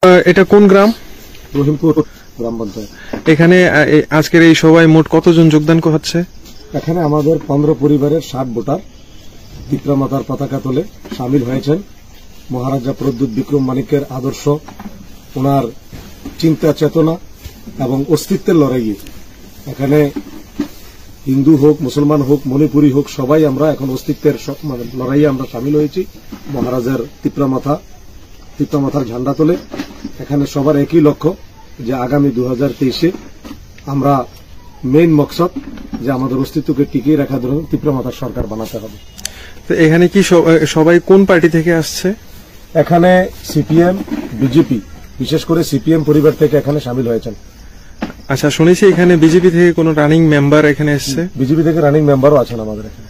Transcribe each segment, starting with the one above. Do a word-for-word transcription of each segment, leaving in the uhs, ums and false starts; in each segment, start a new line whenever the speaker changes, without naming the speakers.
এটা কোন গ্রাম?
রহিমপুর গ্রাম পঞ্চায়েত।
এখানে আজকের এই সভায় মোট কতজন যোগদান হচ্ছে?
এখানে আমাদের পনেরো পরিবারের ষাট ভোটার পিতামাতার পতাকা তোলে সামিল হয়েছেন। মহারাজা প্রদ্যুৎ বিক্রম মানিক্যের আদর্শ, ওনার চিন্তা চেতনা এবং অস্তিত্বের লড়াইয়ে এখানে হিন্দু হোক, মুসলমান হোক, মণিপুরী হোক, সবাই আমরা এখন অস্তিত্বের লড়াইয়ে আমরা সামিল হয়েছি। মহারাজার তিপ্রামাথা তিপ্রামাথার ঝান্ডা তোলে এখানে সবার একই লক্ষ্য যে আগামী দু হাজার তেইশে আমরা মেইন মকসদ যে আমাদের অস্তিত্বকে টিকিয়ে রাখার জন্য তিপ্রামাথার সরকার বানাতে হবে।
তো এখানে কি সবাই কোন পার্টি থেকে আসছে?
এখানে সিপিএম, বিজেপি, বিশেষ করে সিপিএম পরিবার থেকে এখানে সামিল হয়েছেন।
আচ্ছা, শুনেছি এখানে বিজেপি থেকে কোন রানিং মেম্বার এখানে এসছে?
বিজেপি থেকে রানিং মেম্বারও আছেন আমাদের এখানে।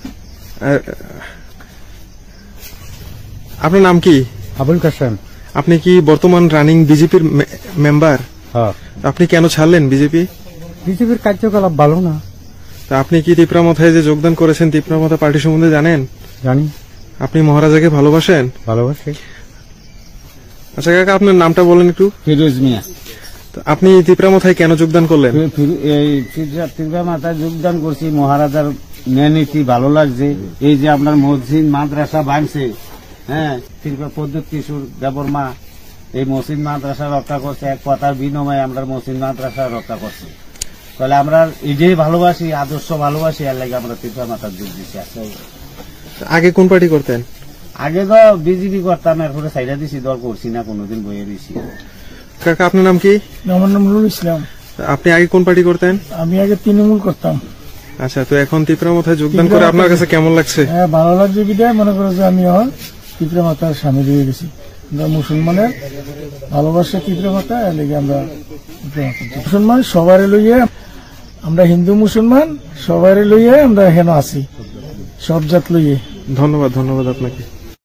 আপনার নাম কি?
আবুল কাসেম।
আপনি কি বর্তমান রানিং বিজেপির মেম্বার?
হ্যাঁ।
আপনি কেন ছাড়লেন বিজেপি?
বিজেপির কার্যকলাপ ভালো না।
তা আপনি কি তিপ্রামাথায় যে যোগদান করেছেন, তিপ্রামাথা পার্টি সম্বন্ধে জানেন?
জানি।
আপনি মহারাজাকে ভালোবাসেন?
ভালোবাসি।
আচ্ছা কাকা, আপনার নামটা বলেন একটু।
ফিরোজ মিয়া।
আপনি তিপ্রামাথায় কেন যোগদান করলেন?
এই তিপ্রামাথায় যোগদান করছি, মহারাজার নীতি ভালো লাগছে। এই যে আপনার মসজিদ মাদ্রাসা ভাঙছে, হ্যাঁ, প্রদ্যুৎ কিশোর দেববর্মা এই মসজিদ মাদ্রাসা রক্ষা করছে, এক কথার বিনিময়ে আমরা মসজিদ মাদ্রাসা রক্ষা করছি। তাহলে আমরা এই যে ভালোবাসি, আদর্শ ভালোবাসি, এর লাগে আমরা তিপ্রামাথার যোগ দিচ্ছি।
আগে কোন পার্টি করতেন?
আগে তো বিজেপি করতাম, এরপরে সাইডা দিছি, দল করছি না, কোনোদিন বইয়ে দিছি।
কাকা আপনার নাম কি?
আমার নাম নুরুল ইসলাম।
আপনি আগে কোন পার্টি করতেন?
আমি আগে তৃণমূল করতাম।
আচ্ছা, তো এখন তিপ্রামাথায় যোগদান করে আপনার কাছে কেমন লাগছে?
হ্যাঁ, ভালো লাগছে। বিদায় মনে করো যে আমি এখন তিপ্রামাথার সামিল হয়ে গেছি। আমরা মুসলমানের ভালোবাসা তিপ্রামাথা, এর লেগে আমরা মুসলমান সবারে লইয়ে, আমরা হিন্দু মুসলমান সবারে লইয়ে আমরা এখানে আছি, সব জাত লইয়ে।
ধন্যবাদ, ধন্যবাদ আপনাকে।